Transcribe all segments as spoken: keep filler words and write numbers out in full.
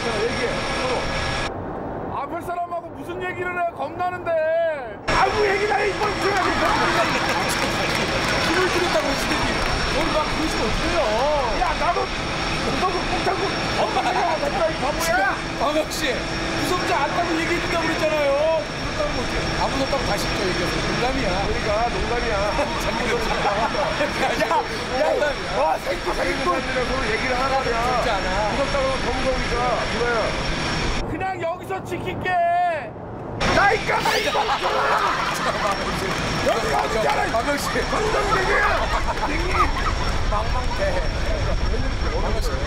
얘기해. 서로. 앞에 사람하고 무슨 얘기를 해? 겁나는데. 아무 얘기나 해. 이걸 들어야 돼. 힘을 주겠다고 했으니 우리 막 그러시면 어떡해요? 야 나도 너도 꼭 잡고 엄마 생각하고 됐다 이 바보야. 광혁 씨 무섭지 않다고 얘기해준다고 그랬잖아요. 무섭다고 어떻게 안 무섭다고 다시 또 얘기해서 농담이야. 그러니까 농담이야. 야, 와 생또 생또 서로 얘기를 하라냐. 무섭지 않아. 무섭다고 하면 더 무서우니까 그거야. 그냥 여기서 지킬게. 나이까 나이까. 여기 어디잖아. 광혁 씨. 황정대교야. 망망대. 광혁 씨.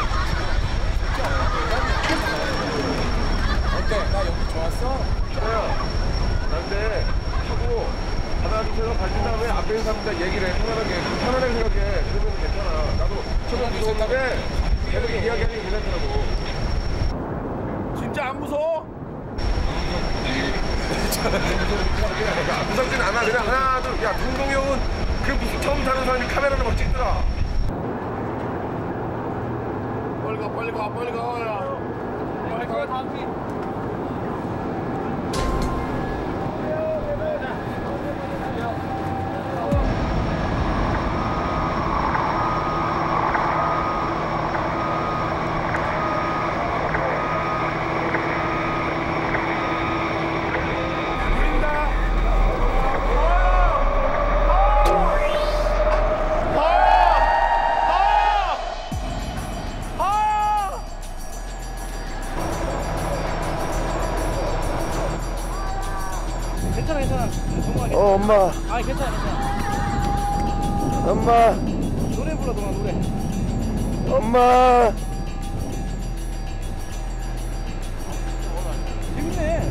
어때? 나 여기 좋았어? 그래요. 난데 하고 하나 둘셋 가진 다음에 앞에 있는 사람들 얘기를 해. 편안하게 편안하게 생각해. 그러면 괜찮아. 나도 처음 무서운데 계속 이야기하는 게 괜찮더라고. 진짜 안 무서워? 무섭진 않아. 그냥 하나 둘. 야 동동이 형은 그 무슨 처음 타는 사람이 카메라로 막 찍더라. 빨리 가 빨리 가 빨리 가. 야. 빨리 가 다음 피. 괜찮아 괜찮아. 동아 어 엄마. 아 괜찮아 괜찮아. 엄마. 노래 불러 동아 노래. 엄마. 재밌네.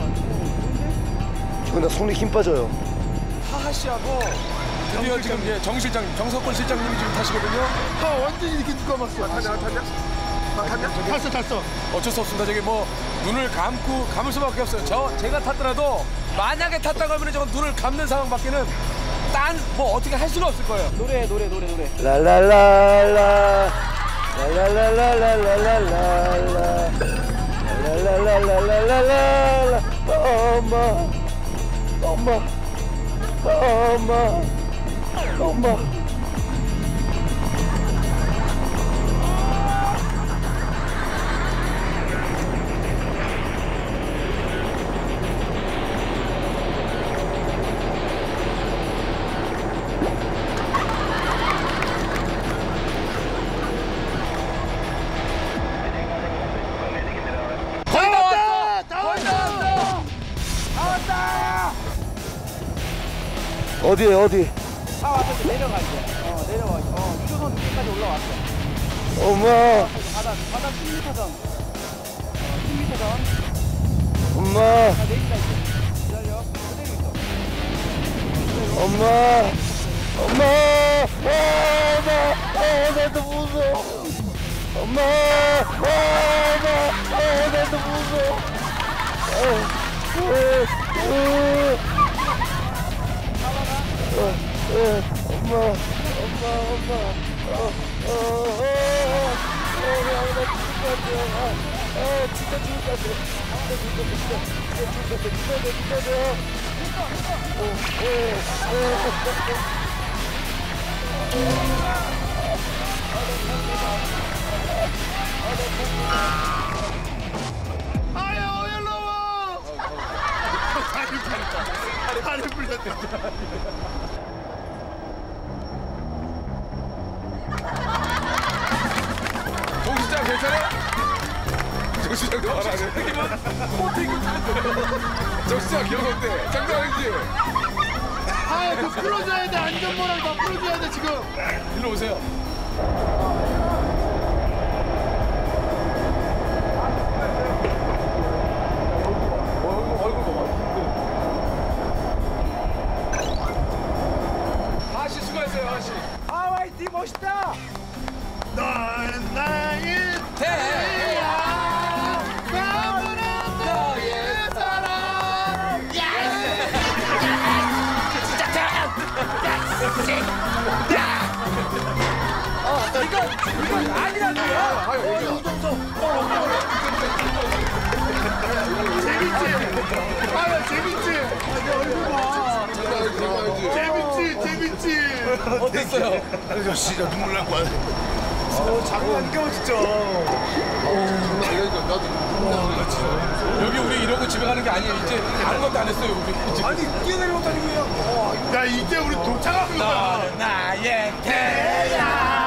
근데 손에 힘 빠져요. 하하 씨하고 드디어 지금 예, 정 실장님, 정석권 실장님이 지금 타시거든요. 아 완전히 이렇게 누가 봤어. 아, 타냐 타냐? 아, 타냐? 탔어 탔어. 어쩔 수 없습니다. 저기 뭐 눈을 감고 감을 수밖에 없어요. 저 제가 탔더라도 만약에 탔다고 하면 저건 눈을 감는 상황밖에는 딴 뭐 어떻게 할 수가 없을 거예요. 노래 노래 노래 노래. 라라라라 라라라라라라라라라 라라라라라라라라 엄마 엄마 엄마 엄마 거의 다 왔어. 거의 다 왔어. 다 왔다. 어디에 어디? 차 와서 이제 내려가 이제. 어 내려와. 어 유조선 위까지 올라왔어. 엄마 바다 바다 십 미터 전. 어 십 미터 전. 엄마 자 내린다 이제. 기다려. 그대로 있어. 엄마 엄마 엄마 어 나도 무서워 엄마 엄마 어 나도 무서워 어, 어, 어, 어, 어, 엄마 엄마 엄마 어, 어, 어, 어, 어, 야, 나 죽을 것 같아 아, 아 진짜 죽을 것 같아 진짜 죽을 것 같아 진짜 죽을 것 같아 진짜 죽을 것 같아 어, 어, 어, 아야 어열러워 다리 풀렸다 다리 풀렸다 정 실장 괜찮아? 정 실장도 말안 해. 정 실장 기억 어때? 장난 아니지? 아, 그 풀어줘야 돼. 안전모랑 다 풀어줘야 돼, 지금. 일로 오세요. 하씨 수고했어요, 하씨. 하와이티 멋있다. 너는 나의 태양, 나무는 너의 사랑. 어, 너 이거 이거 아니라고요. 아야 재밌지? 재밌지 재밌지. 어땠어요? 저 진짜 눈물 날 거야. 어 장난 아니까 진짜. 여기 우리 이러고 집에 가는 게 아니에요. 이제 아무것도 안 했어요 우리. 이제. 아니 뛰어내려다니고 그냥. 야 이제 우리 도착한 거야. 나의 태양.